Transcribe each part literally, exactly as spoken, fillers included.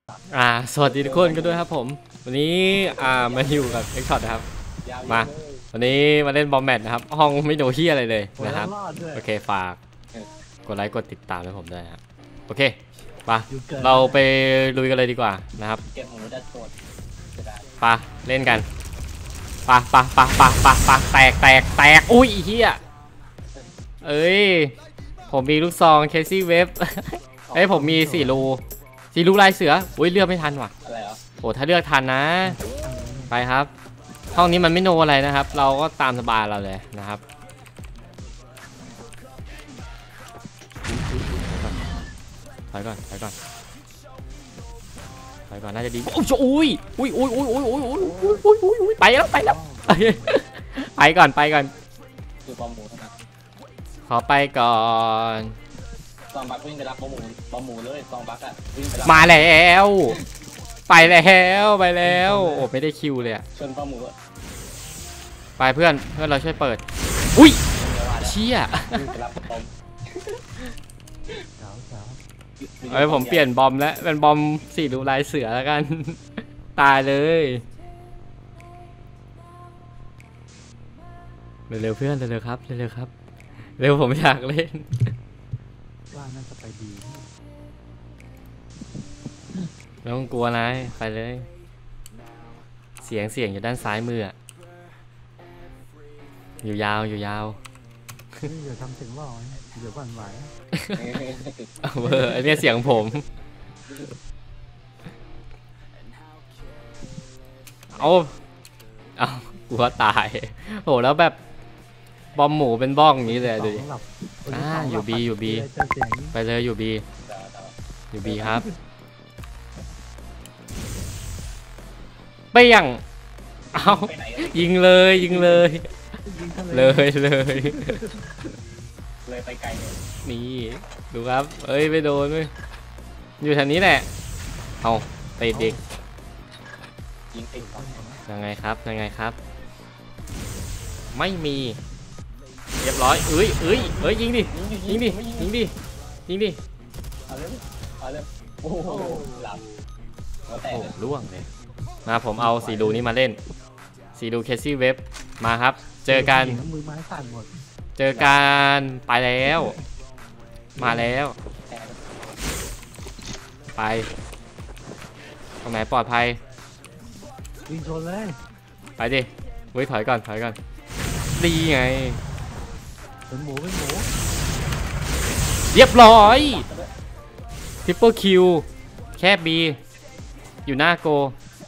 อ่าสวัสดีทุกคนกันด้วยครับผมวันนี้อ่ามาอยู่กับเอ็กช็อตนะครับมาวันนี้มาเล่นบอมแมทนะครับห้องไม่โดนเฮียอะไรเลยนะครับโอเคฝากกดไลค์กดติดตามให้ผมด้วยครับโอเคปะเราไปลุยกันเลยดีกว่านะครับปะเล่นกันปะปะปะปะปะปะแตกแตกแตกอุ้ยเฮียเอ้ยผมมีลูกซองเคซี่เวฟเอ้ยผมมีสี่รูสี่รูลายเสืออุ้ยเลือกไม่ทันว่ะโอ้ถ้าเลือกทันนะไปครับห้องนี้มันไม่โนอะไรนะครับเราก็ตามสบายเราเลยนะครับถอยก่อนถอยก่อนถอยก่อนน่าจะดีโอ้ยอุ้ยอุ้ยอุ้ยอุ้ยอุ้ยอุ้ยอุ้ยอุ้ยอุ้ยไปแล้วไปแล้วไปก่อนไปก่อนขอไปก่อนซองบักวิ่งไปรับบอมหมูบอมหมูเลยซองบักอะวิ่งไปรับมาแล้วไปแล้วไปแล้วโอ้ไม่ได้คิวเลยอะชนบอมหมูไปเพื่อนเพื่อนเราช่วยเปิดอุ้ยเชี่ยเอ้ยผมเปลี่ยนบอมแล้วเป็นบอมสี่ดูลายเสือแล้วกันตายเลยเร็วๆเพื่อนเร็วๆครับเร็วๆครับเร็วผมอยากเล่นว่าน่าจะไปดีไม่ต้องกลัวนะไปเลยเสียงเสียงอยู่ด้านซ้ายมืออยู่ยาวอยู่ยาวเดี๋ยวทำถึงว่าเดี๋ยววันไหวเบอร์อันนี้เสียงผมเอาเอากลัวตายโหแล้วแบบบอมหมูเป็นบ้องอย่างนี้เลยดูดิอ่าอยู่บีอยู่บีไปเลยอยู่บีอยู่บีครับไปยังเอายิงเลยยิงเลยเลยเลยเลยไปไกลเลยนี่ดูครับเอ้ยไม่โดนเลยอยู่แถวนี้แหละเอาไปเด็กยังไงครับยังไงครับไม่มีเรียบร้อยเอ้ยเอ้ยเอ้ยยิงดิยิงดิยิงดิยิงดิเอาเลยเอาเลยโอ้โหหลับโอ้โหล่วงเลยมาผมเอาสีดูนี้มาเล่นสีดูเคซี่เว็บมาครับเจอกันเจอกันไปแล้วมาแล้วไปตรงไหนปลอดภัยวิ่งชนเลยไปดิเว้ยถอยก่อนถอยก่อนดีไงเป็นหมูเป็นหมูเรียบร้อยทริปเปิลคิวแคบบีอยู่หน้าโก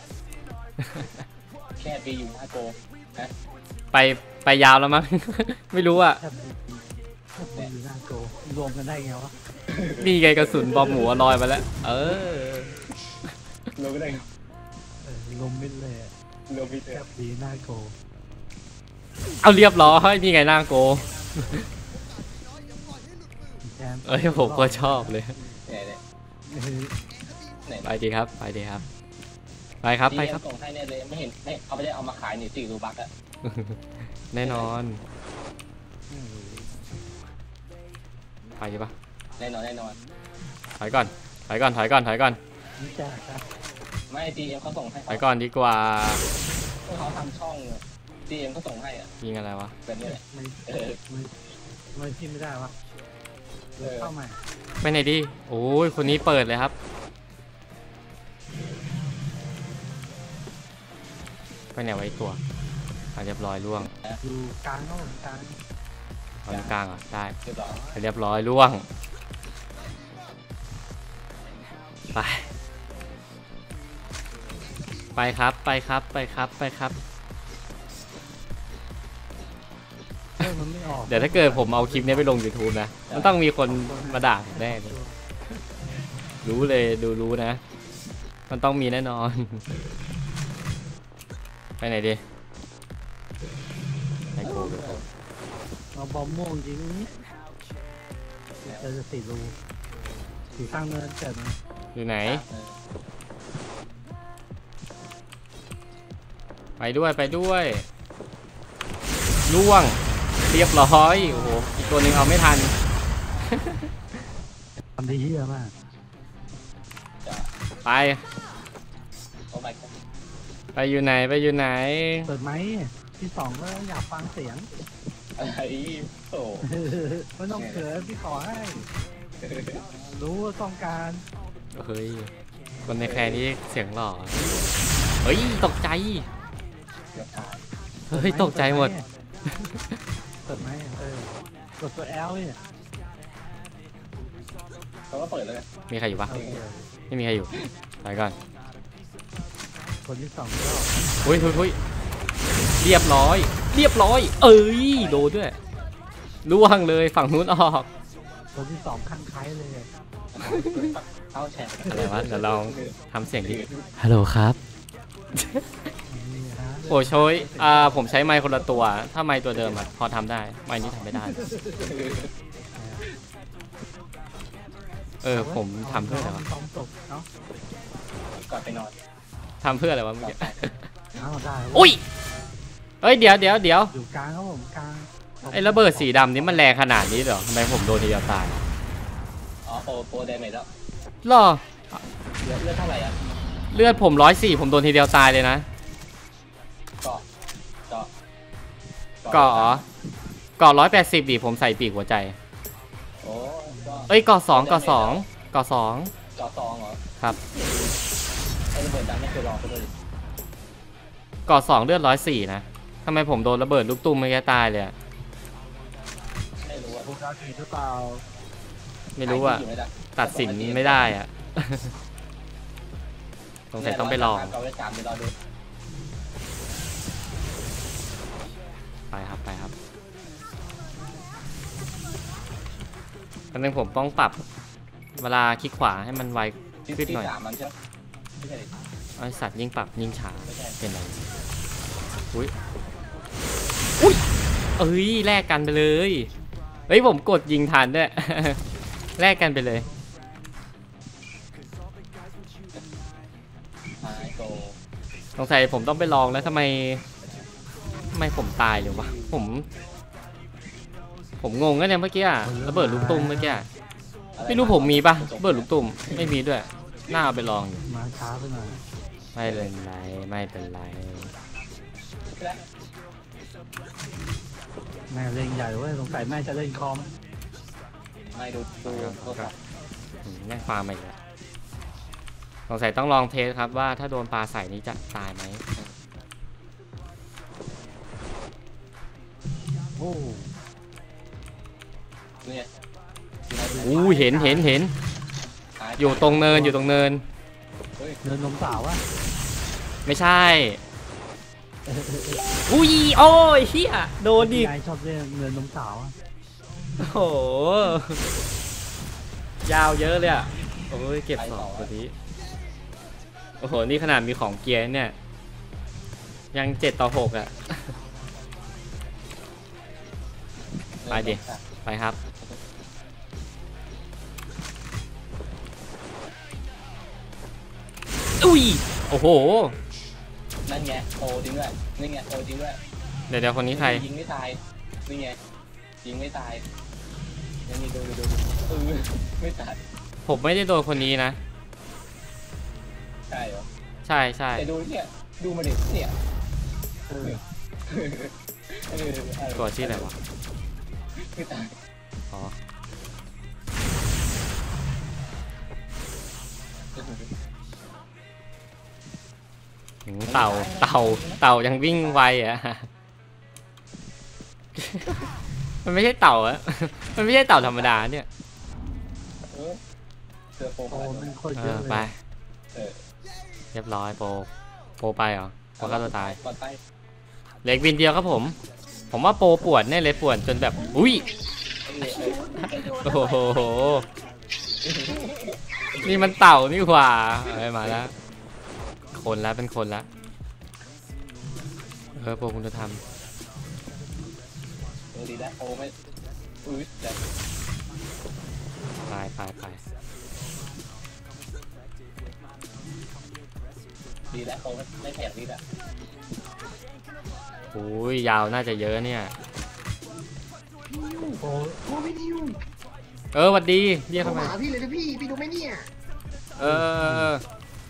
แค่บีอยู่หน้าโกนะไปไปยาวแล้วมั้งไม่รู้อ่ะอยู่หน้าโกรวมกันได้ไงวะนี่ไงกระสุนบอมหมูลอยมาแล้วเออรวมกันได้ลมมิดเลยรวมมิดเลยบีหน้าโกเอาเรียบร้อยนี่ไงหน้าโกเอ้ยผมก็ชอบเลยไปดีครับไปดีครับไปครับไปครับส่งให้เนี่ยเลยไม่เห็นไม่เขาไม่ได้เอามาขายหนึ่งสี่รูบักอะแน่นอนไปดีปะแน่นอนแน่นอนถอยก่อนถอยก่อนถอยก่อนถอยก่อนไม่ทีเอ็มเขาส่งให้ถอยก่อนดีกว่าเขาทำช่องทีเอ็มเขาส่งให้อ่ะยิงอะไรวะแบบนี้แหละไม่พิมพ์ไม่ได้วะเข้ามาไปไหนดีโอ้ยคนนี้เปิดเลยครับไปไหนไว้ตัวเรียบร้อยล่วงอยู่กลางก็กลางตอนกลางอ่ะได้เรียบร้อยล่วงไปไปครับไปครับไปครับไปครับเดี๋ยวถ้าเกิดผมเอาคลิปนี้ไปลง ยูทูบ นะมันต้องมีคนมาด่าแน่เลยรู้เลยดูรู้นะมันต้องมีแน่นอนไปไหนดีไปโกดูเอาบอมม่วงจริงนี่เจอจะติดรูถือตั้งเนินเกิดมาอยู่ไหนไปด้วยไปด้วยล่วงเรียบร้อยโอ้โหอีกตัวหนึ่งเอาไม่ทันทำดีเยอะมากไปไปโอ้ไม่ครับไปอยู่ไหนไปอยู่ไหนเปิดไหมที่สองก็อยากฟังเสียงอะไรโอ้ไม่ต้องเขินพี่ขอให้ รู้ว่าต้องการเฮ้ยคนในแคร์นี่เสียงหล่อเฮ้ยตกใจเกือบตายเฮ้ยตกใจหมดเปิดไหมเออกดตัว L เนี่ยเขาก็เปิดเลยมีใครอยู่ปะโอเคไม่มีใครอยู่ไปก่อนคนที่สองก็อุ้ยอุ้ยอุ้ยเรียบร้อย เรียบร้อย เอ้ยโดนด้วยล่วงเลยฝั่งนู้นออกคนที่สองคันคล้ายเลยเข้าแชร์อะไรวะเดี๋ยวลองทำเสียงดิฮัลโหลครับนี่ฮะโอ้โชยอ่าผมใช้ไมค์คนละตัว ถ้าไมค์ตัวเดิมอะพอทำได้ไมค์นี้ทำไม่ได้ เออผมทำเพื่ออะไรวะต้องตกเนาะก่อนไปนอนทำเพื่ออะไรวะเมื่อกี้เอาได้อุ้ยเอ้ยเดี๋ยวเดี๋ยวเดี๋ยวอยู่กลางครับผมกลางไอ้ระเบิดสีดำนี้มันแรงขนาดนี้เหรอทำไมผมโดนทีเดียวตายอ๋อโปรโปรเดเมจแล้วหรอเลือดเลือดเท่าไหร่อ่ะเลือดผมร้อยสี่ผมโดนทีเดียวตายเลยนะเกาะเกาะเกาะเหรอเกาะร้อยแปดสิบดิผมใส่ปีกหัวใจโอ้ก็เอ้ยเกาะสองเกาะสองเกาะสองเกาะสองเหรอครับไอ้ระเบิดดังไม่เคยลองไปเลยเกาะสองเลือดร้อยสี่นะทำไมผมโดนระเบิดลูกตุ้มไม่แค่ตายเลยอะไม่รู้อ่ะพวกเราถือหรือเปล่าไม่รู้อะอยู่ไหนล่ะตัดสินไม่ได้อะ สงสัยต้องไปลองเกาไว้สามเดี๋ยวรอดูไปครับไปครับตอนนึงผมต้องปรับเวลาคลิกขวาให้มันไวที่ขึ้นที่หน่อยสามมันใช่ไหมไม่ใช่ดิไอสัตว์ยิ่งปรับยิ่งช้าไม่ใช่เป็นไรอุ้ยอุ้ยเอ้ยแลกกันไปเลยเฮ้ยผมกดยิงทันด้วย แลกกันไปเลยไม้โกสงสัยผมต้องไปลองแล้วทำไมทำไมผมตายเลยวะผม ผมงงกันเนี่ยเมื่อกี้อะระเบิดลูกตุ้มเมื่อกี้อะไม่รู้ผมมีปะระเบิดลูกตุ้มไม่มีด้วยน่าเอาไปลองอยู่มาช้าไปหน่อยไม่เป็นไรไม่เป็นไรแม่เล่นใหญ่เว้ยสงสัยแม่จะเล่นคอมไม่ดูดูโทรศัพท์อืมแม่งฟาร์มมาอีกแล้วสงสัยต้องลองเทสครับว่าถ้าโดนปลาใส่นี้จะตายไหมโอ้เนี่ยอู้เห็นเห็นเห็นอยู่ตรงเนินอยู่ตรงเนินเดินนมสาวอะไม่ใช่อุ้ยโอ้ยเฮียโดนดิยายชอบเล่นเดินนมสาวอะโอ้โหยาวเยอะเลยอ่ะโอ้ยเก็บสองตัวนี้โอ้โหนี่ขนาดมีของเกียร์เนี่ยยังเจ็ดต่อหกอ่ะ ไปดิ ไปครับอุ้ยโอ้โหนั่นไงโอจริงด้วยนี่ไงโอจริงด้วยเดี๋ยวเดี๋ยวคนนี้ใครยิงไม่ตายนี่ไงยิงไม่ตายยังมีดูดูดูเออไม่ตายผมไม่ได้โดนคนนี้นะใช่เหรอใช่ใช่แต่ดูเนี่ยดูมาดิเนี่ยเออเออเออตัวชื่ออะไรวะไม่ตายอ๋อหืมเต่าเต่าเต่ายังวิ่งไวอ่ะ มันไม่ใช่เต่าอะ มันไม่ใช่เต่าธรรมดาเนี่ยเออเจอโปรโอ้เข้าไปมันโคตรเอเยออะเลไปยเออเรียบร้อยโปรโปรไปเหรอโปรฆ่าตัวตายก่อนไปเหล็กวินเดียวครับผม ผมว่าโปรปวดแน่เลยปวดจนแบบอุ้ยเออเออโอ้โหนี่มันเต่านี่หว่าเอ้ยมาแล้วคนแล้วเป็นคนแล้วเออโปรคุณจะทเออดีแล้วโปรไม่อุ้ยแต่ำไปไปไปดีแล้วโปรไม่ไม่แข็งดีแล้วอุ้ยยาวน่าจะเยอะเนี่ยโอ้โอ้พี่นิวเออหวัดดีเรียกผมทำไมหาพี่เลยนะพี่ พี่ดูไหมเนี่ยเออเออเออ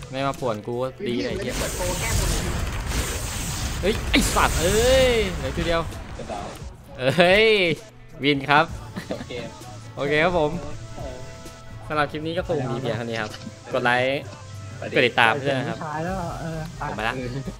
ไม่มาป่วนกูดีเลยไม่เฮีได้ยเปิดโปรแก้บนเลยเฮ้ยไอสัตว์เอ้ยเหลือตัวเดียวกระเดาเอ้ยวินครับจบเกมโอเคครับผมเออสำหรับคลิปนี้ก็คงมีเพียงเท่านี้ครับกดไลค์ไปกดติดตามเพื่อนนะครับชายแล้วเออผมไปละ